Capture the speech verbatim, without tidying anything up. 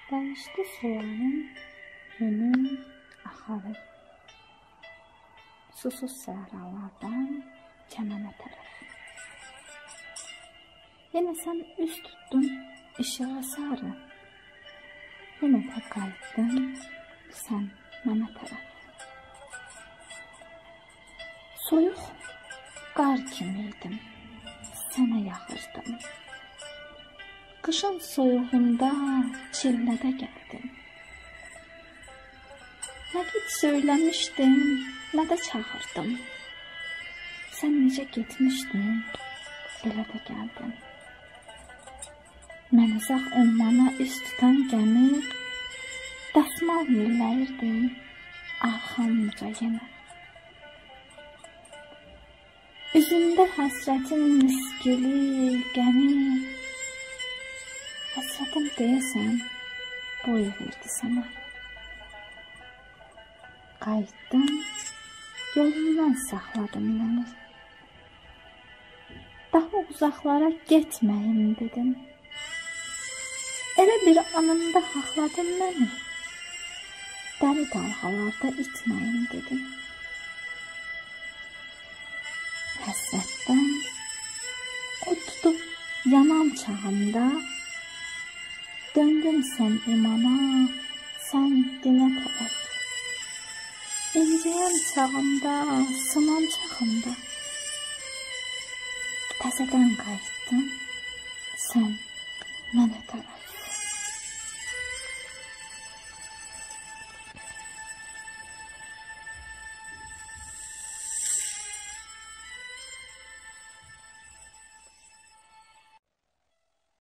Dəyişdi suların yönü axarı, susuz səhralardan kəmənə tərəf. Yenə sən üst tuttun işığa sarı, yenə də qayıtdın sən mənə tərəf. Soyuq qar kimiydim, sənə yaxırdım. Qışın soyuğunda çillədə gəldim. Nə git söyləmişdim, nə də çağırdım. Sən necə getmişdin, elə də gəldim. Mən uzaq ummana üst tutan gəmi, dəsmal yelləyirdim arxamca yenə. Üzündə həsrətin miskili, gəmi, həsrətim deyəsən, boy verdi sənə. Qayıtdım, yolundan saxladım məni. Daha uzaqlara getməyim dedim. Elə bir anımda haqladın məni. Dəli dalğalarda itməyim dedim. Həsrətdən o tutub yanan çağımda döndün sən imana, sən dinə tərəf. İnciyən çağımda, sınan çağımda təzədən qayıtdın sən mənə tərəf.